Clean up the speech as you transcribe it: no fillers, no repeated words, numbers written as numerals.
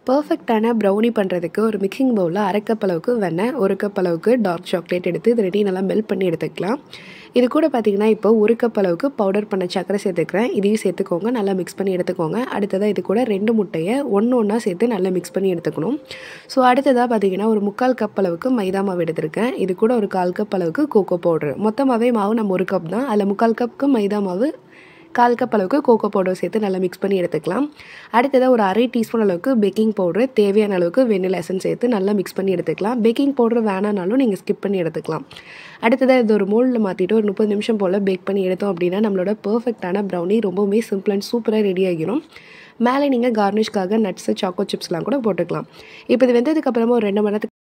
பெர்ஃபெக்ட்டான brownie பண்ணுறதுக்கு ஒரு mixing பவுலில் 1/2 கப் அளவுக்கு வெண்ணெய், 1 கப் அளவுக்கு டார்க் சாக்லேட் எடுத்து இது ரெண்டையும் நல்லா மெல்ட் பண்ணி எடுத்துக்கலாம். இது கூட பார்த்திங்கன்னா இப்போ 1 கப் அளவுக்கு பவுடர் பண்ண சர்க்கரை சேர்த்துக்கிறேன். இதையும் சேர்த்துக்கோங்க, நல்லா மிக்ஸ் பண்ணி எடுத்துக்கோங்க. அடுத்ததாக இது கூட 2 முட்டையை ஒன்றா சேர்த்து நல்லா மிக்ஸ் பண்ணி எடுத்துக்கணும். ஸோ அடுத்ததாக பார்த்திங்கன்னா ஒரு 3/4 கப் அளவுக்கு மைதா மாவு எடுத்திருக்கேன். இது கூட ஒரு 1/4 கப் அளவுக்கு கோகோ பவுடர். மொத்தமாகவே மாவு நம்ம 1 கப் தான். அதில் 3/4 கப்புக்கு மைதா மாவு, 1/4 கப் அளவுக்கு கோகோ பவுடர் சேர்த்து நல்லா மிக்ஸ் பண்ணி எடுத்துக்கலாம். அடுத்ததாக ஒரு 1/2 டீஸ்பூன் அளவுக்கு பேக்கிங் பவுடர், தேவையான அளவுக்கு வெண்ணிலா எசன்ஸ் சேர்த்து நல்லா மிக்ஸ் பண்ணி எடுத்துக்கலாம். பேக்கிங் பவுடர் வேணானாலும் நீங்கள் ஸ்கிப் பண்ணி எடுத்துக்கலாம். அடுத்ததாக இது ஒரு மோல்டில் மாற்றிட்டு ஒரு 30 நிமிஷம் போல் பேக் பண்ணி எடுத்தோம் அப்படின்னா நம்மளோட பெர்ஃபெக்டான ப்ரௌனி ரொம்பவுமே சிம்பிள் அண்ட் சூப்பராக ரெடி ஆகிடும். மேலே நீங்கள் கார்னிஷ்காக நட்ஸு, சாக்கோ சிப்ஸ்லாம் கூட போட்டுக்கலாம். இப்போ இது வெந்ததுக்கப்புறமா ஒரு 2 மணி நேரத்துக்கு